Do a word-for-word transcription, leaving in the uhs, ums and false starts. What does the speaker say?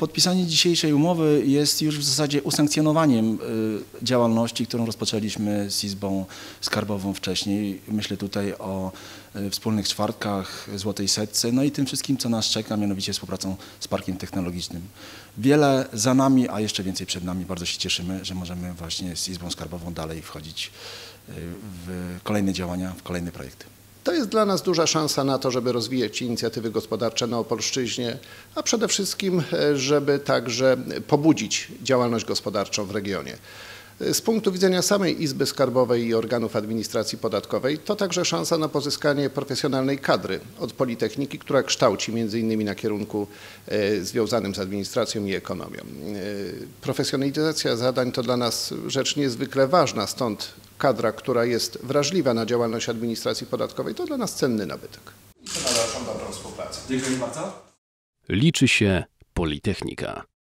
Podpisanie dzisiejszej umowy jest już w zasadzie usankcjonowaniem działalności, którą rozpoczęliśmy z Izbą Skarbową wcześniej. Myślę tutaj o wspólnych czwartkach, złotej setce, no i tym wszystkim, co nas czeka, mianowicie współpracą z Parkiem Technologicznym. Wiele za nami, a jeszcze więcej przed nami. Bardzo się cieszymy, że możemy właśnie z Izbą Skarbową dalej wchodzić w kolejne działania, w kolejne projekty. To jest dla nas duża szansa na to, żeby rozwijać inicjatywy gospodarcze na Opolszczyźnie, a przede wszystkim, żeby także pobudzić działalność gospodarczą w regionie. Z punktu widzenia samej Izby Skarbowej i organów administracji podatkowej to także szansa na pozyskanie profesjonalnej kadry od Politechniki, która kształci między innymi na kierunku związanym z administracją i ekonomią. Profesjonalizacja zadań to dla nas rzecz niezwykle ważna, stąd kadra, która jest wrażliwa na działalność administracji podatkowej, to dla nas cenny nabytek. I to należą dobrą współpracę. Dziękuję bardzo. Liczy się Politechnika.